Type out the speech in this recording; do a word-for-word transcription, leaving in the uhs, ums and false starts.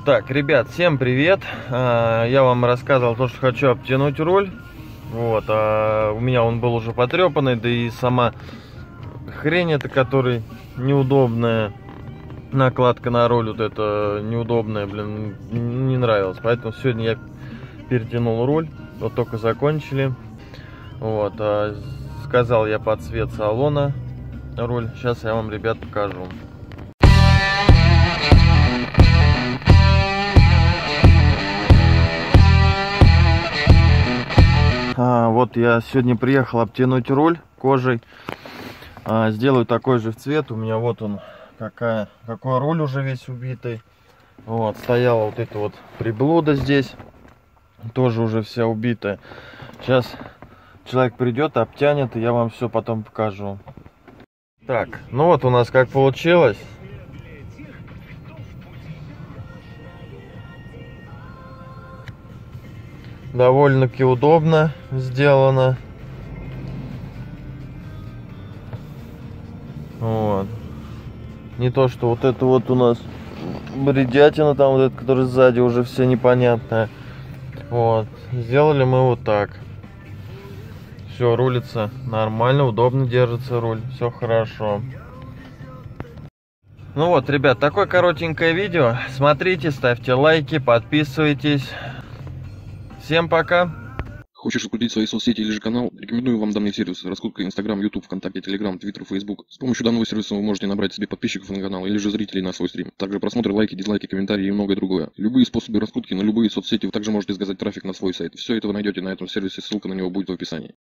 Так, ребят, всем привет. Я вам рассказывал то, что хочу обтянуть руль. Вот, а у меня он был уже потрепанный, да и сама хрень эта, которая неудобная, накладка на руль, вот это неудобная, блин, не нравилось. Поэтому сегодня я перетянул руль, вот только закончили. Вот, а сказал я под цвет салона руль. Сейчас я вам, ребят, покажу. А, вот я сегодня приехал обтянуть руль кожей. А, сделаю такой же в цвет. У меня вот он, какая, какой руль уже весь убитый. Вот, стояла вот эта вот приблуда здесь. Тоже уже вся убитая. Сейчас человек придет, обтянет, и я вам все потом покажу. Так, ну вот у нас как получилось. Довольно-таки удобно сделано. Вот. Не то, что вот это вот у нас бредятина, там вот это, который сзади уже все непонятное. Вот. Сделали мы вот так. Все, рулится нормально, удобно держится руль. Все хорошо. Ну вот, ребят, такое коротенькое видео. Смотрите, ставьте лайки, подписывайтесь. Всем пока! Хочешь раскрутить свои соцсети или же канал? Рекомендую вам данный сервис. Раскрутка Инстаграм, Ютуб, ВКонтакте, Телеграм, Твиттер, Фейсбук. С помощью данного сервиса вы можете набрать себе подписчиков на канал или же зрителей на свой стрим. Также просмотры, лайки, дизлайки, комментарии и многое другое. Любые способы раскрутки на любые соцсети вы также можете заказать трафик на свой сайт. Все это вы найдете на этом сервисе, ссылка на него будет в описании.